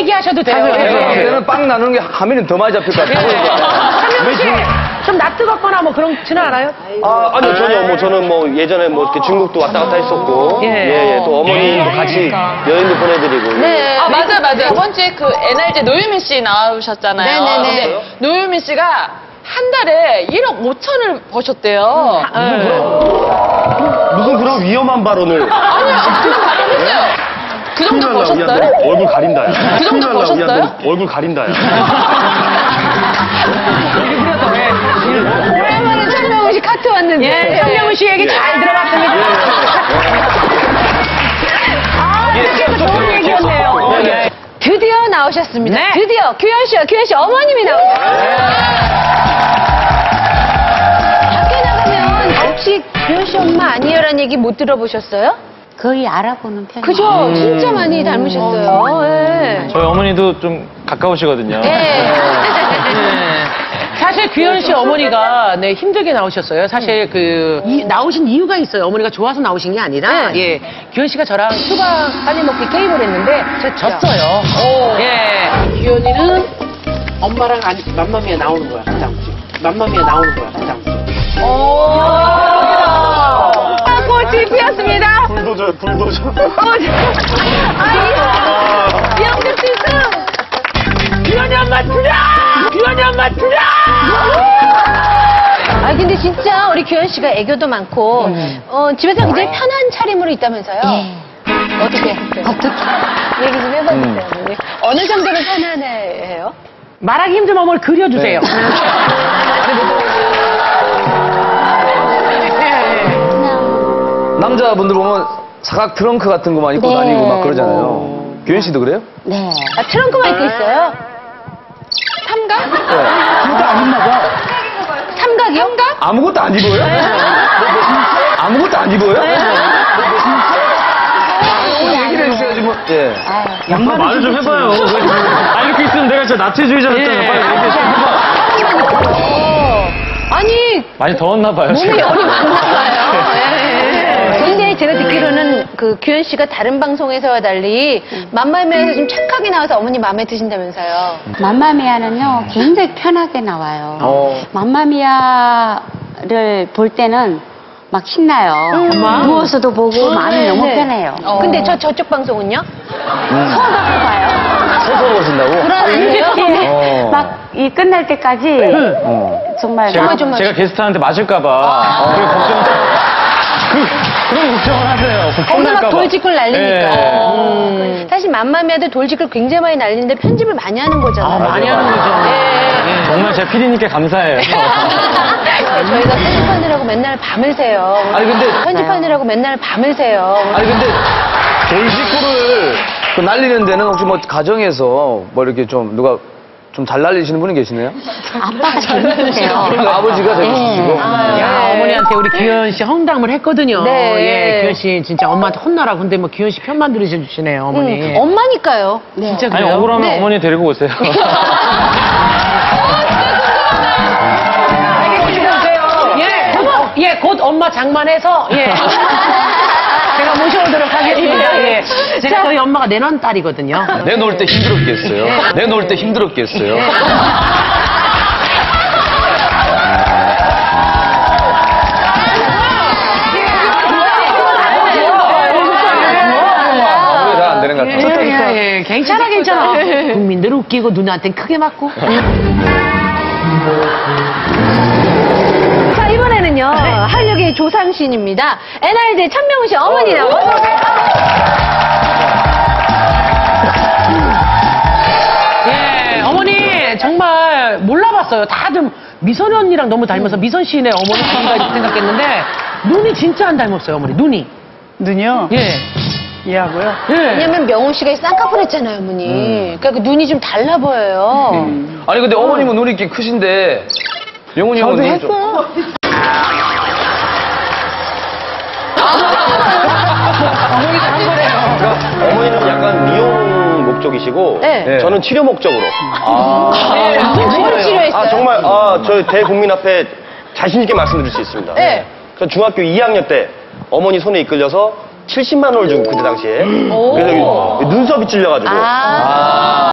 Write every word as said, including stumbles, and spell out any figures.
얘기하셔도 돼요. 그때는 빵 나누는 게 화면이 더 많이 잡힐 것 같아요. 한명 씨, 좀 낯뜨겁거나 뭐 그렇지는 않아요? 아, 아니요, 전혀 뭐 저는 뭐 예전에 뭐 이렇게 중국도 왔다 갔다 했었고, 예, 예, 예 또 어머님도 같이 여행도 보내드리고. 네. 아, 맞아요, 맞아요. 저번 주에 그 에ヌ알제 노유민 씨 나오셨잖아요. 네네네. 근데 노유민 씨가 한 달에 일억 오천을 버셨대요. 음, 무슨 그런, 무슨 그런 위험한 발언을. 아니요, 그런 발언했어요. 그 정도 버셨어요? 얼굴 가린다. 야. 그 정도 버셨어요? 얼굴 가린다. 야. 오랜만에 천명훈 씨 카트 왔는데. 예, 천명훈 씨 얘기 잘 들어봤습니다. 아, 이렇게 좋은 얘기였네요. 예. 드디어 나오셨습니다. 네. 드디어 규현 씨와 규현 씨 어머님이 나오셨어요. 밖에 나가면 혹시 규현 씨 엄마 아니에요라는 얘기 못 들어보셨어요? 거의 알아보는 편이에요. 그죠? 진짜 많이 닮으셨어요. 예. 저희 어머니도 좀 가까우시거든요. 예. 사실 규현 씨 어머니가 네, 힘들게 나오셨어요. 사실 그 이- 나오신 이유가 있어요. 어머니가 좋아서 나오신 게 아니라 네. 예, 규현 씨가 저랑 수박 빨리 먹기 게임을 했는데 제가 졌어요. 예. 규현이는 엄마랑 안, 맘마미아 나오는 거야, 그 다음 주. 맘마미아 나오는 거야, 그 다음 주. 아, 꽃이 피었습니다. 불도저, 불도저. 아이, 영득 필승! 규현이 엄마 투자! 규현이 엄마 투자! 아 근데 진짜 우리 규현 씨가 애교도 많고 어, 집에서 굉장히 편한 차림으로 있다면서요? 예. 어떻게? 어떻게? 얘기 좀 해봐주세요. 어머니. 어느 정도로 편안해요? 말하기 힘든 어머니 그려주세요. 남자분들 보면 사각 트렁크 같은 거만 입고 네. 다니고 막 그러잖아요. 규현 씨도 그래요? 네. 아, 트렁크만 입고 있어요? 삼각? 그것도 안 입나 봐. 삼각이요? 삼각? 아무것도 안 입어요? 아무것도 안 입어요? 얘기를 해주셔야지 뭐. 예. 양말 말을 좀 해봐요. 아, 이렇게 있으면 내가 진짜 나체주의자 같잖아요. 빨리 얘기 좀 해봐. 아니 많이 더웠나 봐요, 몸에 지금. 열이 많나 봐요. 예. 근데 제가 듣기로는 그 규현 씨가 다른 방송에서와 달리 맘마미아에서 좀 착하게 나와서 어머니 마음에 드신다면서요. 맘마미아는요, 굉장히 편하게 나와요. 어. 맘마미아를 볼 때는 막 신나요. 누워서도 보고 마음이 너무 네. 편해요. 근데 저 저쪽 방송은요? 서갖고 봐요. 서서 보신다고? 불안해요? 어. 막 이 끝날 때까지 어. 정말 제가, 막 좀 제가 게스트한테 맞을까봐. 그래, 걱정. 그, 그런 걱정을 하세요. 거기서 혼날까봐. 막 돌직구를 날리니까. 예. 음. 사실 맘마미아도 돌직구를 굉장히 많이 날리는데 편집을 많이 하는 거잖아요. 아, 많이 하는 거죠. 예. 정말 제 피디님께 감사해요. 저희가 편집하느라고 맨날 밤을 새요. 아니, 근데- 편집하느라고 맨날 밤을 새요. 아니 근데 돌직구를 그 날리는 데는 혹시 뭐 가정에서 뭐 이렇게 좀 누가 좀 잘 날리시는 분이 계시네요? 아빠가 재밌으세요. 아버지가 재밌으시고. 야, 어머니한테 우리 규현 씨 헝담을 했거든요. 네. 예, 규현 씨 진짜 엄마한테 혼나라고. 근데 뭐 규현 씨 편만 들으셔주시네요, 어머니. 음, 엄마니까요. 진짜 아니, 그래요? 억울하면 네. 어머니 데리고 오세요. 예, 곧, 예, 곧 엄마 장만해서, 예. 제가 모셔오도록 하겠습니다. 예. 제가 저희 엄마가 내놓은 딸이거든요. 내놓을 때 힘들었겠어요. 내놓을 때 힘들었겠어요. 왜 잘 안 되는 것 같아요. 예, 예, 예. 괜찮아, 괜찮아. 국민들 웃기고 누나한테는 크게 맞고. 자, 이번에는요. 한류계 조상신입니다. 엔알제 천명훈 씨 어머니 나오고. 예, 어머니 정말 몰라봤어요. 다들 미선 언니랑 너무 닮아서 미선 씨네 어머니인가 이렇게 생각했는데 눈이 진짜 안 닮았어요, 어머니. 눈이. 눈이요? 예. 얘하고요? 예. 왜냐면 명훈 씨가 쌍꺼풀했잖아요, 어머니. 그러니까 그 눈이 좀 달라 보여요. 아니 근데 어머님은 눈이 이렇게 크신데 영훈이 형은 눈이 좀... 그러니까 어머니는 약간 미용 목적이시고 네. 저는 치료 목적으로. 뭘 치료했어요? 아 정말 아 저희 대국민 앞에 자신 있게 말씀드릴 수 있습니다. 네. 저 중학교 이 학년 때 어머니 손에 이끌려서 칠십만 원을 준 그때 당시에. 그래서 눈썹이 찔려가지고. 아.